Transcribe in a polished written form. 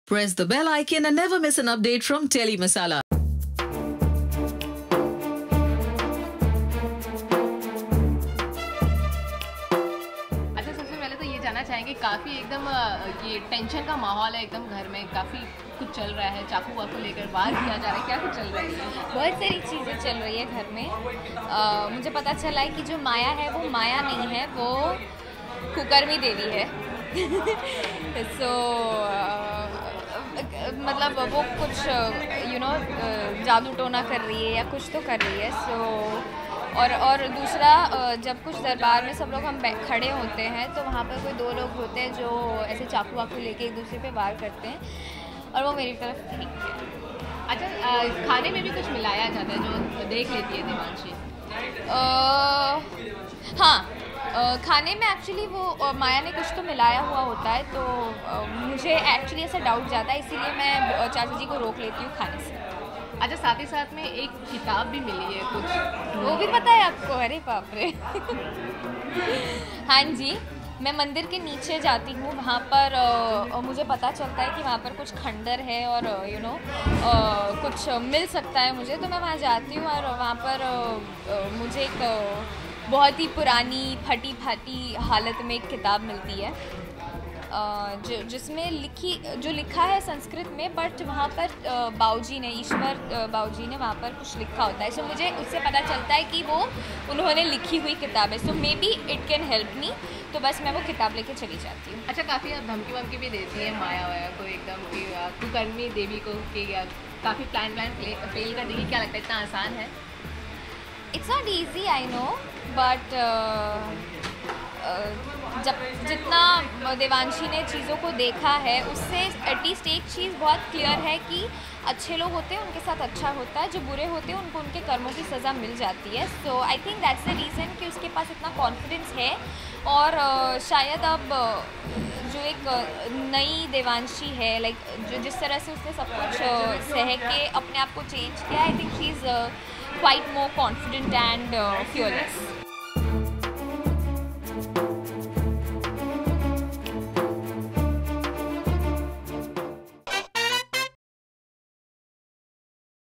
Press the bell icon and never miss an update from Telly Masala. अच्छा, सबसे पहले तो ये जानना चाहेंगे, काफ़ी एकदम ये टेंशन का माहौल है एकदम घर में, काफ़ी कुछ चल रहा है, चाकू वाकू लेकर वार किया जा रहा है, क्या कुछ चल रहा है? बहुत सारी चीज़ें चल रही है घर में। मुझे पता चला है कि जो माया है वो माया नहीं है, वो कुकर्मी देवी है। सो मतलब वो कुछ जादू टोना कर रही है या कुछ तो कर रही है। और दूसरा, जब कुछ दरबार में सब लोग हम खड़े होते हैं तो वहाँ पर कोई दो लोग होते हैं जो ऐसे चाकू वाकू लेके एक दूसरे पे वार करते हैं और वो मेरी तरफ ठीक है। अच्छा, खाने में भी कुछ मिलाया जाता है जो देख लेती है देवांशी? हाँ, खाने में एक्चुअली वो माया ने कुछ तो मिलाया हुआ होता है, तो मुझे एक्चुअली ऐसा डाउट जाता है, इसीलिए मैं चाचा जी को रोक लेती हूँ खाने से। अच्छा, साथ ही साथ में एक किताब भी मिली है कुछ, वो भी पता है आपको? अरे बाप रे! हाँ जी, मैं मंदिर के नीचे जाती हूँ, वहाँ पर मुझे पता चलता है कि वहाँ पर कुछ खंडर है और कुछ मिल सकता है मुझे, तो मैं वहाँ जाती हूँ और वहाँ पर मुझे एक बहुत ही पुरानी फटी फाटी हालत में एक किताब मिलती है, जिसमें जो लिखा है संस्कृत में, बट वहाँ पर बाऊजी ने, ईश्वर बाऊजी ने वहाँ पर कुछ लिखा होता है। सो मुझे उससे पता चलता है कि वो उन्होंने लिखी हुई किताब है, so may be it can help me, तो बस मैं वो किताब लेके चली जाती हूँ। अच्छा, काफ़ी अब धमकी वमकी भी देती है माया वाया को एकदम कि कुकर्मी देवी को, कि काफ़ी प्लान फेल कर देगी, क्या लगता है इतना आसान है? It's not easy, I know, but जब जितना देवांशी ने चीज़ों को देखा है उससे एटलीस्ट एक चीज़ बहुत क्लियर है कि अच्छे लोग होते हैं उनके साथ अच्छा होता है, जो बुरे होते हैं उनको उनके कर्मों की सज़ा मिल जाती है। So I think that's the reason कि उसके पास इतना कॉन्फिडेंस है। और शायद अब जो एक नई देवांशी है, लाइक जो जिस तरह से उसने सब कुछ सह के अपने आप को चेंज किया, I think she is quite more confident and fearless.